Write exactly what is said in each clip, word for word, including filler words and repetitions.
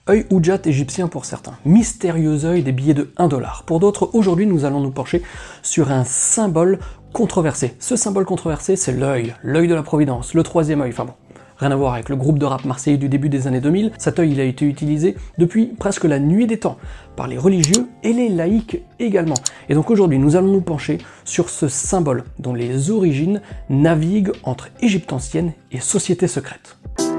Œil Oudjat égyptien pour certains, mystérieux œil des billets de un dollar. Pour d'autres, aujourd'hui nous allons nous pencher sur un symbole controversé. Ce symbole controversé, c'est l'œil, l'œil de la Providence, le troisième œil, enfin bon. Rien à voir avec le groupe de rap marseillais du début des années deux mille, cet œil il a été utilisé depuis presque la nuit des temps, par les religieux et les laïcs également. Et donc aujourd'hui nous allons nous pencher sur ce symbole dont les origines naviguent entre Égypte ancienne et société secrète.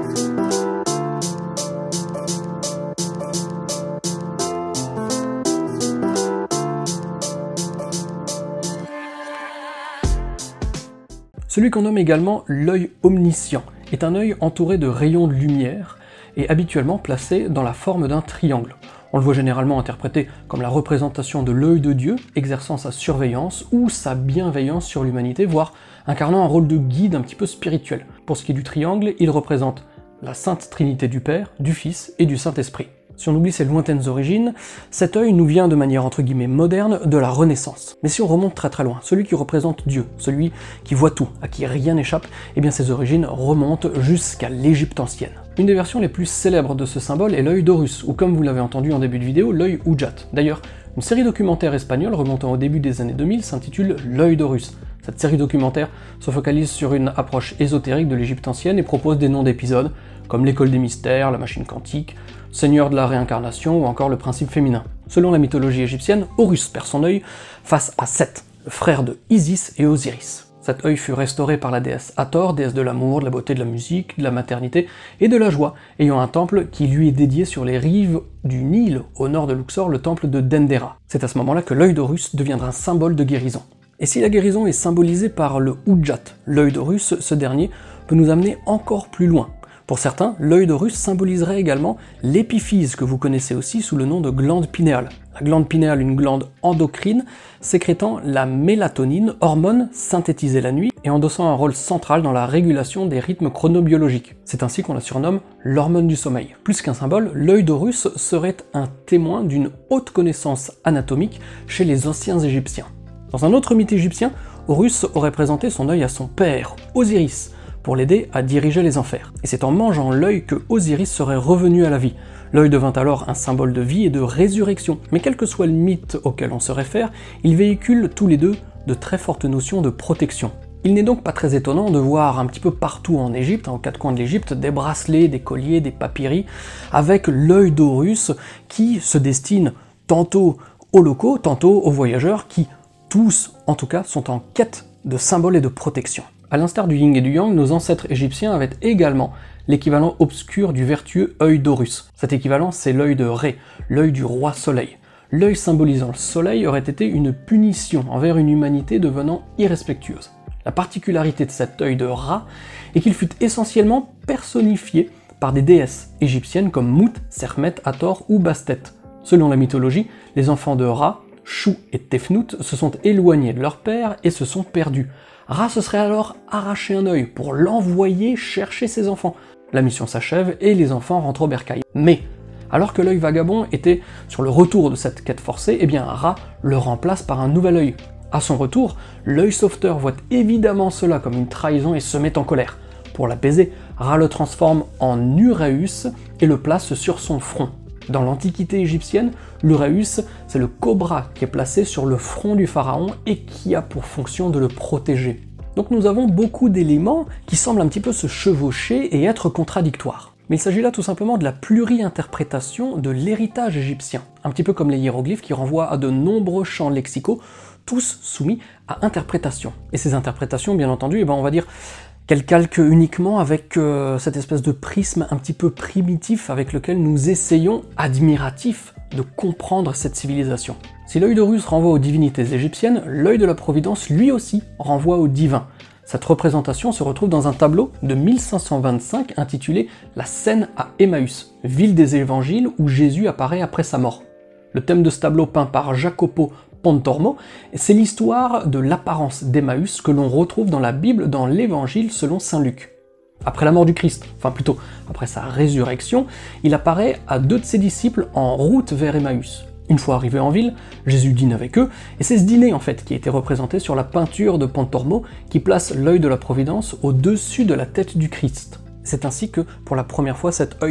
Celui qu'on nomme également l'œil omniscient est un œil entouré de rayons de lumière et habituellement placé dans la forme d'un triangle. On le voit généralement interprété comme la représentation de l'œil de Dieu exerçant sa surveillance ou sa bienveillance sur l'humanité, voire incarnant un rôle de guide un petit peu spirituel. Pour ce qui est du triangle, il représente la Sainte Trinité du Père, du Fils et du Saint-Esprit. Si on oublie ses lointaines origines, cet œil nous vient de manière entre guillemets moderne de la Renaissance. Mais si on remonte très très loin, celui qui représente Dieu, celui qui voit tout, à qui rien n'échappe, eh bien ses origines remontent jusqu'à l'Égypte ancienne. Une des versions les plus célèbres de ce symbole est l'œil d'Horus, ou comme vous l'avez entendu en début de vidéo, l'œil Oudjat. D'ailleurs, une série documentaire espagnole remontant au début des années deux mille s'intitule L'œil d'Horus. Cette série documentaire se focalise sur une approche ésotérique de l'Égypte ancienne et propose des noms d'épisodes, comme l'école des mystères, la machine quantique, Seigneur de la réincarnation ou encore le principe féminin. Selon la mythologie égyptienne, Horus perd son œil face à Seth, le frère de Isis et Osiris. Cet œil fut restauré par la déesse Hathor, déesse de l'amour, de la beauté, de la musique, de la maternité et de la joie, ayant un temple qui lui est dédié sur les rives du Nil, au nord de Luxor, le temple de Dendera. C'est à ce moment-là que l'œil d'Horus deviendra un symbole de guérison. Et si la guérison est symbolisée par le Oudjat, l'œil d'Horus, ce dernier peut nous amener encore plus loin. Pour certains, l'œil d'Horus symboliserait également l'épiphyse que vous connaissez aussi sous le nom de glande pinéale. La glande pinéale, une glande endocrine sécrétant la mélatonine, hormone synthétisée la nuit et endossant un rôle central dans la régulation des rythmes chronobiologiques. C'est ainsi qu'on la surnomme l'hormone du sommeil. Plus qu'un symbole, l'œil d'Horus serait un témoin d'une haute connaissance anatomique chez les anciens Égyptiens. Dans un autre mythe égyptien, Horus aurait présenté son œil à son père, Osiris, pour l'aider à diriger les enfers. Et c'est en mangeant l'œil que Osiris serait revenu à la vie. L'œil devint alors un symbole de vie et de résurrection. Mais quel que soit le mythe auquel on se réfère, ils véhiculent tous les deux de très fortes notions de protection. Il n'est donc pas très étonnant de voir un petit peu partout en Égypte, aux quatre coins de l'Égypte, des bracelets, des colliers, des papyri, avec l'œil d'Horus qui se destine tantôt aux locaux, tantôt aux voyageurs, qui tous, en tout cas, sont en quête de symboles et de protection. A l'instar du yin et du yang, nos ancêtres égyptiens avaient également l'équivalent obscur du vertueux œil d'Horus. Cet équivalent, c'est l'œil de Ré, l'œil du roi soleil. L'œil symbolisant le soleil aurait été une punition envers une humanité devenant irrespectueuse. La particularité de cet œil de Ra est qu'il fut essentiellement personnifié par des déesses égyptiennes comme Mout, Sermet, Hathor ou Bastet. Selon la mythologie, les enfants de Ra, Chou et Tefnut, se sont éloignés de leur père et se sont perdus. Ra se serait alors arraché un œil pour l'envoyer chercher ses enfants. La mission s'achève et les enfants rentrent au bercail. Mais, alors que l'œil vagabond était sur le retour de cette quête forcée, eh bien Ra le remplace par un nouvel œil. À son retour, l'œil sauveteur voit évidemment cela comme une trahison et se met en colère. Pour l'apaiser, Ra le transforme en Uræus et le place sur son front. Dans l'Antiquité égyptienne, l'Uræus, c'est le cobra qui est placé sur le front du pharaon et qui a pour fonction de le protéger. Donc nous avons beaucoup d'éléments qui semblent un petit peu se chevaucher et être contradictoires. Mais il s'agit là tout simplement de la pluri-interprétation de l'héritage égyptien, un petit peu comme les hiéroglyphes qui renvoient à de nombreux champs lexicaux, tous soumis à interprétation. Et ces interprétations, bien entendu, eh ben on va dire qu'elle calque uniquement avec euh, cette espèce de prisme un petit peu primitif avec lequel nous essayons, admiratifs, de comprendre cette civilisation. Si l'œil d'Horus renvoie aux divinités égyptiennes, l'œil de la Providence lui aussi renvoie aux divins. Cette représentation se retrouve dans un tableau de mille cinq cent vingt-cinq intitulé « La scène à Emmaüs », ville des évangiles où Jésus apparaît après sa mort. Le thème de ce tableau peint par Jacopo Pontormo, c'est l'histoire de l'apparence d'Emmaüs que l'on retrouve dans la Bible dans l'Évangile selon saint Luc. Après la mort du Christ, enfin plutôt après sa résurrection, il apparaît à deux de ses disciples en route vers Emmaüs. Une fois arrivé en ville, Jésus dîne avec eux, et c'est ce dîner en fait qui a été représenté sur la peinture de Pontormo qui place l'œil de la Providence au-dessus de la tête du Christ. C'est ainsi que, pour la première fois, cet œil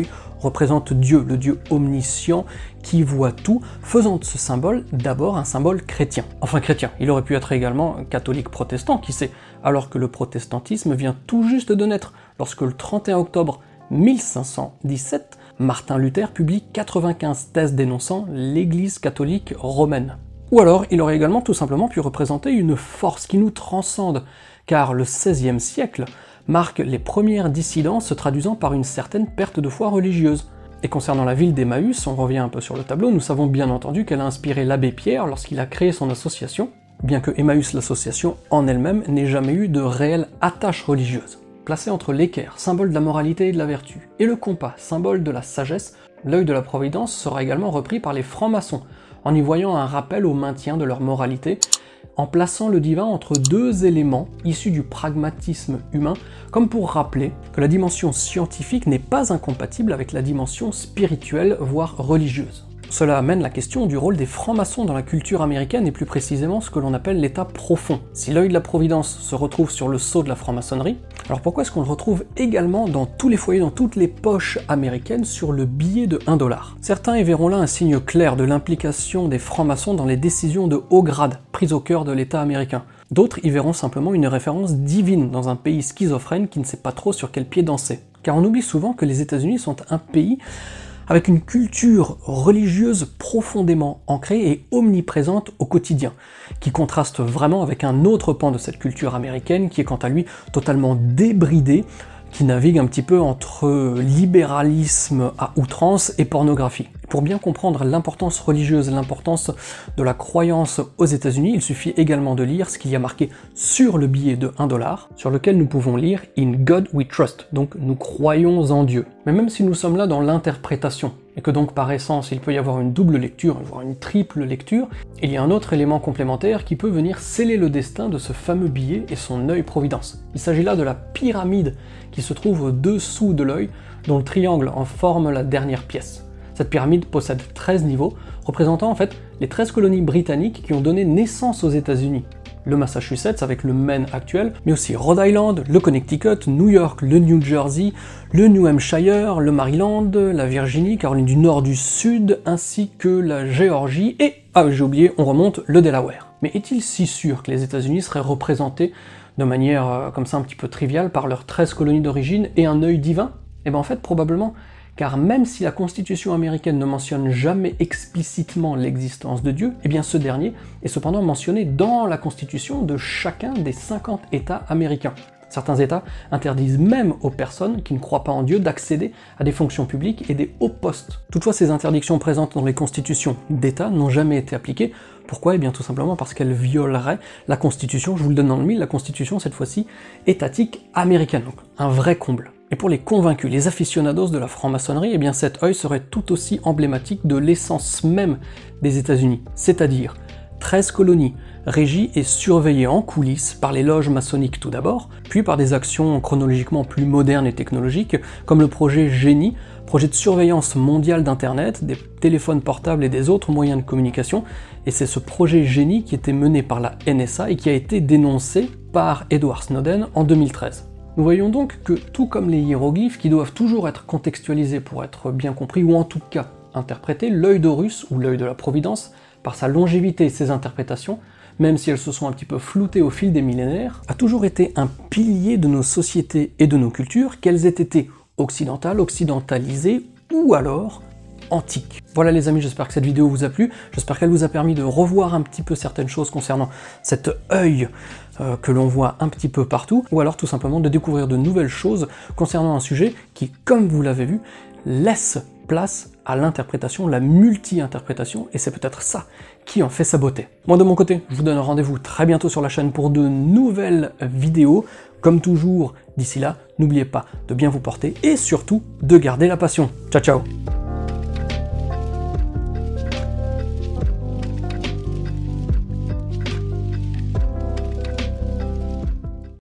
représente Dieu, le Dieu omniscient qui voit tout, faisant de ce symbole d'abord un symbole chrétien. Enfin chrétien, il aurait pu être également catholique protestant, qui sait, alors que le protestantisme vient tout juste de naître, lorsque le trente et un octobre mille cinq cent dix-sept, Martin Luther publie quatre-vingt-quinze thèses dénonçant l'Église catholique romaine. Ou alors, il aurait également tout simplement pu représenter une force qui nous transcende, car le seizième siècle marque les premières dissidences se traduisant par une certaine perte de foi religieuse. Et concernant la ville d'Emmaüs, on revient un peu sur le tableau, nous savons bien entendu qu'elle a inspiré l'abbé Pierre lorsqu'il a créé son association, bien que Emmaüs l'association en elle-même n'ait jamais eu de réelle attache religieuse. Placé entre l'équerre, symbole de la moralité et de la vertu, et le compas, symbole de la sagesse, l'œil de la providence sera également repris par les francs-maçons, en y voyant un rappel au maintien de leur moralité, en plaçant le divin entre deux éléments issus du pragmatisme humain, comme pour rappeler que la dimension scientifique n'est pas incompatible avec la dimension spirituelle, voire religieuse. Cela amène la question du rôle des francs-maçons dans la culture américaine et plus précisément ce que l'on appelle l'état profond. Si l'œil de la providence se retrouve sur le sceau de la franc-maçonnerie, alors pourquoi est-ce qu'on le retrouve également dans tous les foyers, dans toutes les poches américaines sur le billet de un dollar? Certains y verront là un signe clair de l'implication des francs-maçons dans les décisions de haut grade prises au cœur de l'État américain. D'autres y verront simplement une référence divine dans un pays schizophrène qui ne sait pas trop sur quel pied danser. Car on oublie souvent que les États-Unis sont un pays avec une culture religieuse profondément ancrée et omniprésente au quotidien, qui contraste vraiment avec un autre pan de cette culture américaine qui est quant à lui totalement débridé, qui navigue un petit peu entre libéralisme à outrance et pornographie. Pour bien comprendre l'importance religieuse, l'importance de la croyance aux États-Unis, il suffit également de lire ce qu'il y a marqué sur le billet de un dollar, sur lequel nous pouvons lire « In God we trust », donc nous croyons en Dieu. Mais même si nous sommes là dans l'interprétation, et que donc par essence il peut y avoir une double lecture, voire une triple lecture, il y a un autre élément complémentaire qui peut venir sceller le destin de ce fameux billet et son œil providence. Il s'agit là de la pyramide qui se trouve au-dessous de l'œil, dont le triangle en forme la dernière pièce. Cette pyramide possède treize niveaux, représentant en fait les treize colonies britanniques qui ont donné naissance aux États-Unis. Le Massachusetts avec le Maine actuel, mais aussi Rhode Island, le Connecticut, New York, le New Jersey, le New Hampshire, le Maryland, la Virginie, Caroline du Nord, du Sud, ainsi que la Géorgie et, ah j'ai oublié, on remonte, le Delaware. Mais est-il si sûr que les États-Unis seraient représentés de manière euh, comme ça un petit peu triviale par leurs treize colonies d'origine et un œil divin? Eh bien en fait probablement, car même si la Constitution américaine ne mentionne jamais explicitement l'existence de Dieu, eh bien ce dernier est cependant mentionné dans la Constitution de chacun des cinquante États américains. Certains États interdisent même aux personnes qui ne croient pas en Dieu d'accéder à des fonctions publiques et des hauts postes. Toutefois, ces interdictions présentes dans les constitutions d'États n'ont jamais été appliquées. Pourquoi? Eh bien tout simplement parce qu'elles violeraient la Constitution, je vous le donne dans le mille, la Constitution cette fois-ci étatique américaine, donc un vrai comble. Et pour les convaincus, les aficionados de la franc-maçonnerie, eh bien cet œil serait tout aussi emblématique de l'essence même des États-Unis, c'est-à-dire treize colonies, régies et surveillées en coulisses par les loges maçonniques tout d'abord, puis par des actions chronologiquement plus modernes et technologiques, comme le projet Génie, projet de surveillance mondiale d'Internet, des téléphones portables et des autres moyens de communication, et c'est ce projet Génie qui était mené par la N S A et qui a été dénoncé par Edward Snowden en deux mille treize. Nous voyons donc que, tout comme les hiéroglyphes qui doivent toujours être contextualisés pour être bien compris, ou en tout cas interprétés, l'œil d'Horus, ou l'œil de la Providence, par sa longévité et ses interprétations, même si elles se sont un petit peu floutées au fil des millénaires, a toujours été un pilier de nos sociétés et de nos cultures, qu'elles aient été occidentales, occidentalisées, ou alors antiques. Voilà les amis, j'espère que cette vidéo vous a plu, j'espère qu'elle vous a permis de revoir un petit peu certaines choses concernant cet œil euh, que l'on voit un petit peu partout, ou alors tout simplement de découvrir de nouvelles choses concernant un sujet qui, comme vous l'avez vu, laisse place à l'interprétation, la multi-interprétation, et c'est peut-être ça qui en fait sa beauté. Moi de mon côté, je vous donne rendez-vous très bientôt sur la chaîne pour de nouvelles vidéos. Comme toujours, d'ici là, n'oubliez pas de bien vous porter et surtout de garder la passion. Ciao ciao!